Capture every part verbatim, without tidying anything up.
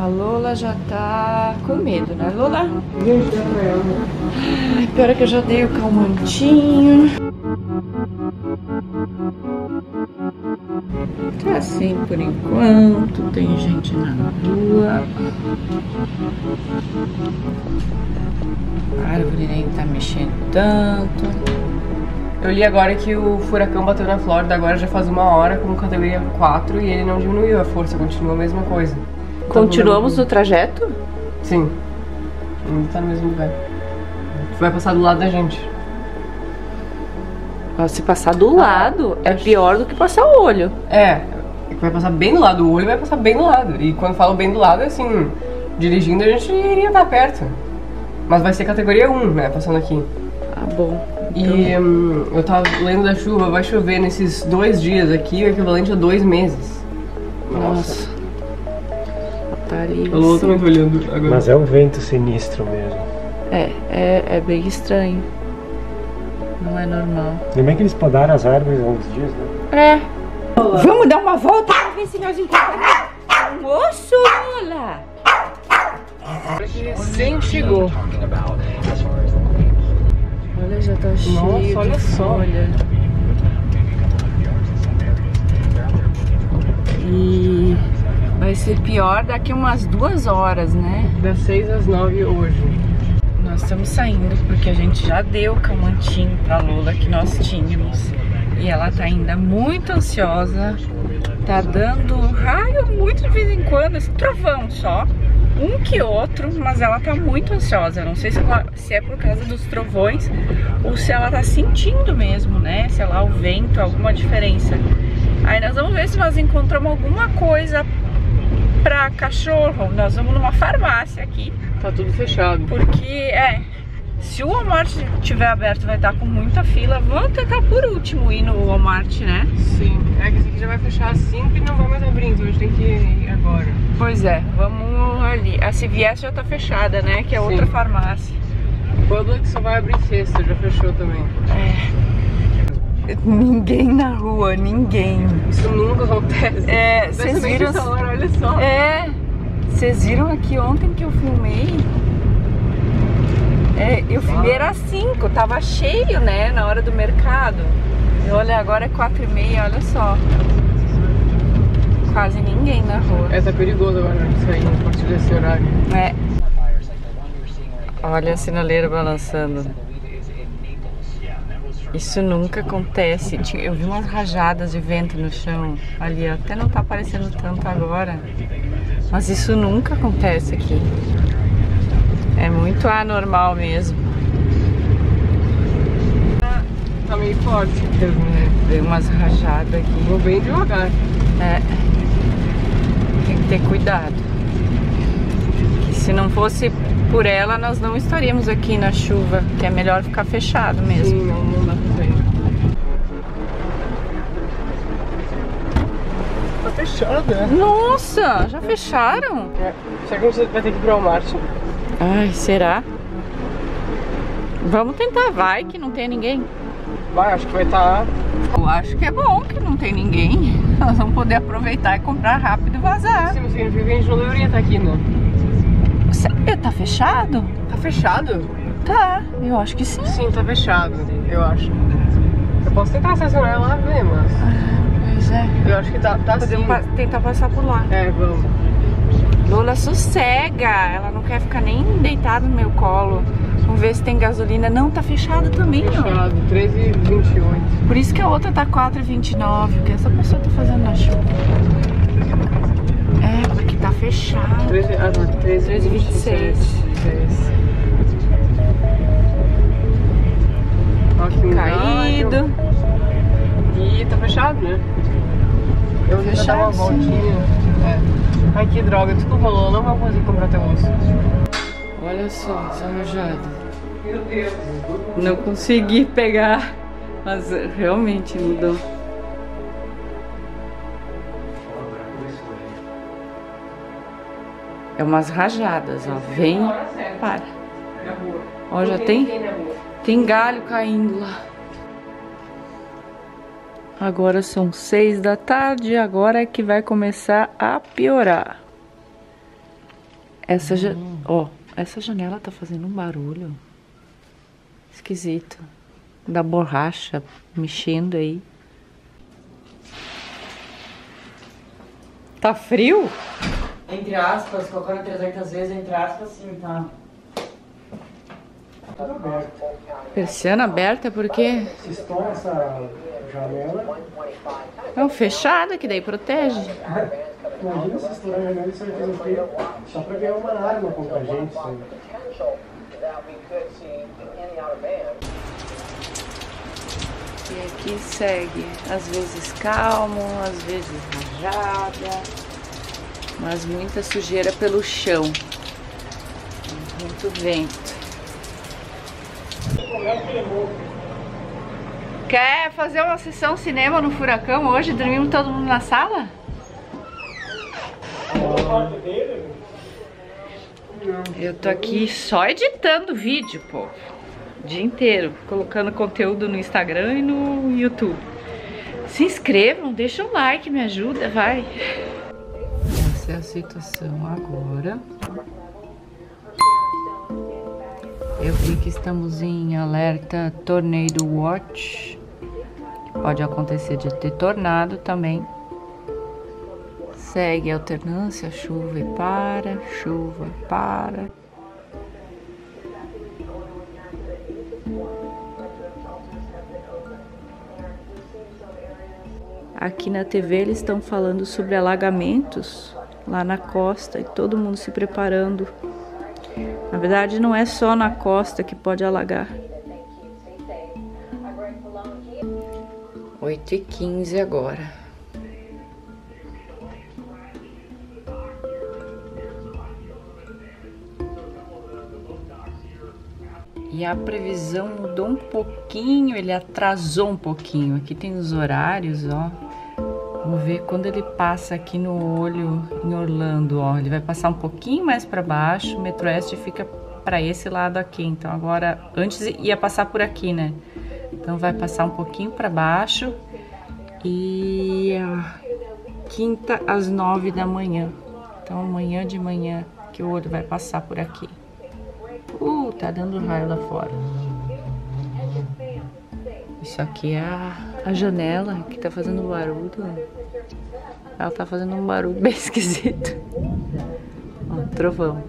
A Lola já tá com medo, né, Lola? Ai, pior é que eu já dei o calmantinho. Tá assim por enquanto, tem gente na rua. A árvore nem tá mexendo tanto. Eu li agora que o furacão bateu na Flórida agora já faz uma hora com categoria quatro e ele não diminuiu a força, continua a mesma coisa. Continuamos no trajeto? Sim. Ainda tá no mesmo lugar. Vai passar do lado da gente. Se passar do lado, ah, é pior do que passar o olho. É, vai passar bem do lado, o olho vai passar bem do lado. E quando falo bem do lado, é assim, dirigindo a gente iria estar perto. Mas vai ser categoria um, né, passando aqui. Ah, bom. Então... E hum, eu tava lendo da chuva, vai chover nesses dois dias aqui, o equivalente a dois meses. Nossa. Tá ali. A Lua também tá olhando agora. Mas é um vento sinistro mesmo. É, é, é bem estranho. Não é normal. Lembra que eles podaram as árvores há uns dias, né? É. Vamos dar uma volta pra ver se nós encontramos um osso, Lola. Recém chegou. Olha, já tá cheio. Nossa, olha só. Olha. E vai ser pior daqui umas duas horas, né? Das seis às nove hoje. Nós estamos saindo porque a gente já deu o calmantinho pra Lola que nós tínhamos. E ela tá ainda muito ansiosa. Tá dando raio muito de vez em quando, esse trovão só. Um que outro, mas ela tá muito ansiosa. Eu não sei se, ela, se é por causa dos trovões ou se ela tá sentindo mesmo, né? Sei lá, o vento, alguma diferença. Aí nós vamos ver se nós encontramos alguma coisa pra cachorro. Nós vamos numa farmácia aqui. Tá tudo fechado. Porque, é, se o Walmart estiver aberto vai estar com muita fila. Vamos tentar por último ir no Walmart, né? Sim, é que esse aqui já vai fechar às cinco e não vai mais abrir, então a gente tem que ir agora. Pois é, vamos ali. A C V S já tá fechada, né? Que é Sim. outra farmácia. Publix só vai abrir sexta, já fechou também. É. Ninguém na rua, ninguém. Isso nunca acontece. É, vocês viram? Essa hora, olha só. É, vocês viram aqui ontem que eu filmei? É, eu filmei era cinco, tava cheio, né, na hora do mercado. E olha, agora é quatro e meia, olha só. Quase ninguém na rua. É, tá perigoso agora sair a partir desse horário. É. Olha a sinaleira balançando. Isso nunca acontece. Eu vi umas rajadas de vento no chão ali, até não tá aparecendo tanto agora. Mas isso nunca acontece aqui. É muito anormal mesmo. Tá meio forte mesmo, né? Veio umas rajadas aqui. Vou bem devagar. É. Tem que ter cuidado. Que se não fosse por ela, nós não estaríamos aqui na chuva. Que é melhor ficar fechado mesmo. Sim, não, não dá pra sair. Tá fechado, né? Nossa, já fecharam? É. Será que você vai ter que ir pro Walmart? Ai, será? Vamos tentar, vai que não tem ninguém. Vai, acho que vai estar... Tá... Eu acho que é bom que não tem ninguém. Nós vamos poder aproveitar e comprar rápido e vazar. Sim, mas significa que a gente não deveria estar aqui, né? Sério? Tá fechado? Tá fechado? Tá, eu acho que sim. Sim, tá fechado, eu acho. Eu posso tentar estacionar lá e ver, mas... Pois é. Eu acho que tá, tá Podemos sim. pa tentar passar por lá. É, vamos. Lola sossega, ela não quer ficar nem deitada no meu colo. Vamos ver se tem gasolina. Não, tá fechado também, ó. Fechado, treze e vinte e oito. Por isso que a outra tá quatro e vinte e nove. O que essa pessoa tá fazendo na chuva? É, porque tá fechado. treze, ah, não, treze e vinte e seis. Caído. E tá fechado, né? Eu vou Fechado, dar uma voltinha. É. Ai, que droga, desculpa, Lola, não vou conseguir comprar teu osso. Olha só, essa rajada. Meu Deus. Não consegui pegar, mas realmente mudou. É umas rajadas, ó. Vem, para. Ó, já tem, tem galho caindo lá. Agora são seis da tarde, agora é que vai começar a piorar. Essa, ja... oh, essa janela tá fazendo um barulho esquisito. Da borracha mexendo aí. Tá frio? Entre aspas, colocando trezentas vezes, entre aspas, sim, tá. Tá aberto. Persiana aberta, porque Se estoura essa janela, é um fechado, que daí protege. imagina se estourar a janela e você vai fazer o quê? Só pra ganhar uma arma contra a gente. Sabe? E aqui segue, às vezes calmo, às vezes rajada, mas muita sujeira pelo chão, muito vento. Quer fazer uma sessão cinema no Furacão hoje? Dormimos todo mundo na sala? Eu tô aqui só editando vídeo, pô. O dia inteiro, colocando conteúdo no Instagram e no YouTube. Se inscrevam, deixa um like, me ajuda, vai. Essa é a situação agora. Eu vi que estamos em alerta Tornado Watch. Pode acontecer de ter tornado também. Segue a alternância, chuva e para, chuva e para. Aqui na T V eles estão falando sobre alagamentos lá na costa e todo mundo se preparando. Na verdade não é só na costa que pode alagar. oito e quinze agora. E a previsão mudou um pouquinho, ele atrasou um pouquinho. Aqui tem os horários, ó. Vamos ver quando ele passa aqui no olho em Orlando, ó. Ele vai passar um pouquinho mais para baixo, o Metroeste fica para esse lado aqui. Então agora, antes ia passar por aqui, né? Então vai passar um pouquinho para baixo e a quinta às nove da manhã. Então amanhã de manhã que o olho vai passar por aqui. Uh, tá dando raio lá fora. Isso aqui é a, a janela que tá fazendo barulho. Ela tá fazendo um barulho bem esquisito. Ó, trovão.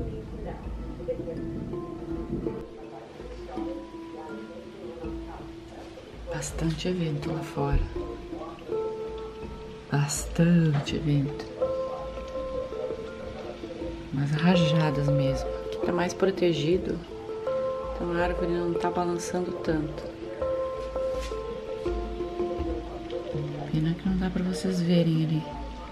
Bastante vento lá fora. Bastante vento. Umas rajadas mesmo. Aqui tá mais protegido. Então a árvore não tá balançando tanto. Pena que não dá pra vocês verem ali.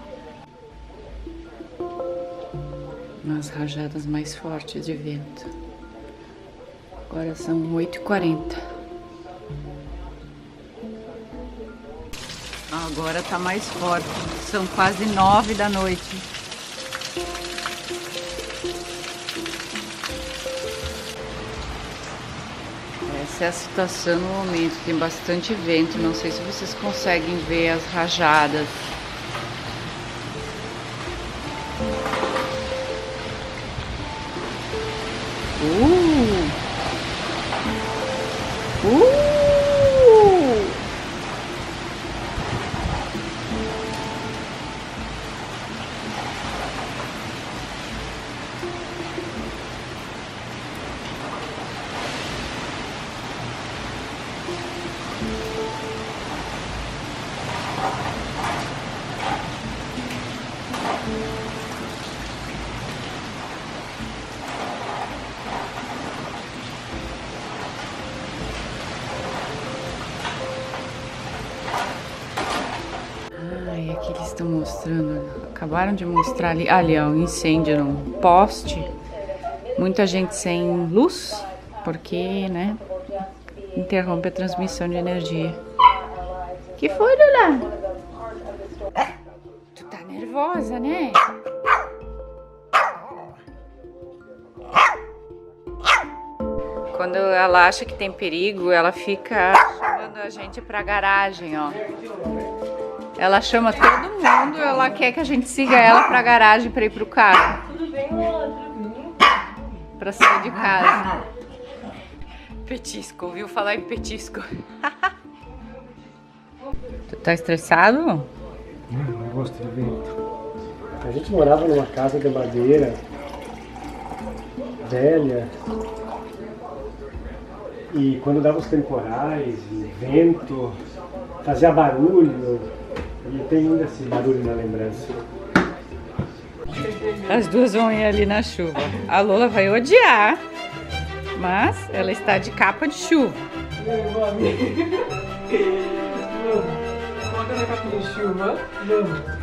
Umas rajadas mais fortes de vento. Agora são oito e quarenta. Agora tá mais forte. São quase nove da noite. Essa é a situação no momento. Tem bastante vento. Não sei se vocês conseguem ver as rajadas. Uh! Uh! Ai, aqui eles estão mostrando, acabaram de mostrar ali, ali ó, um incêndio num poste, muita gente sem luz, porque, né, interrompe a transmissão de energia. Que foi, Lula? Tu tá nervosa, né? Quando ela acha que tem perigo, ela fica chamando a gente pra garagem, ó. Ela chama todo mundo, ela quer que a gente siga ela pra garagem pra ir pro carro. tem outro. Pra sair de casa. Petisco, ouviu falar em petisco? Tu tá estressado? Não gosto de vento. A gente morava numa casa de madeira velha e quando dava os temporais, e vento, fazia barulho e tem ainda esse barulho na lembrança. As duas vão ir ali na chuva. A Lola vai odiar, mas ela está de capa de chuva. Vamos. Coloca na capa de chuva. Vamos.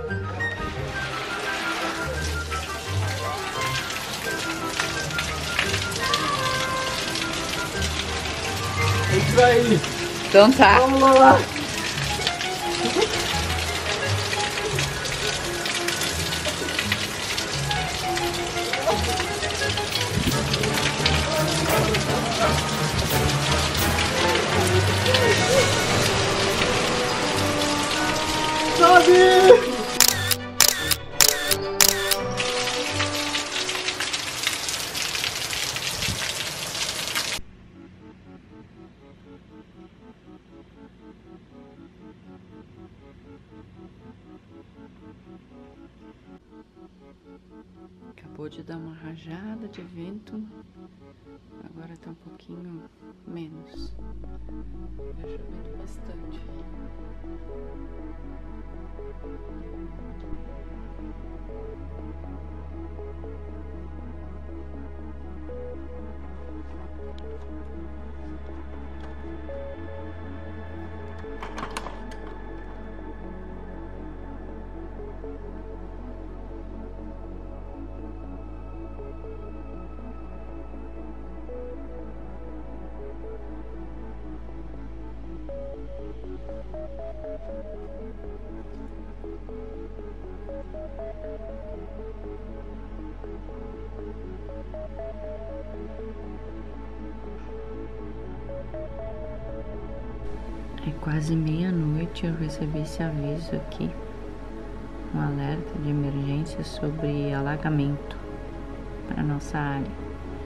É isso aí. Então tá. Vamos lá. Sobe! Acabou de dar uma rajada de vento, agora tá um pouquinho menos. Tá chovendo bastante. É quase meia-noite, eu recebi esse aviso aqui, um alerta de emergência sobre alagamento para nossa área.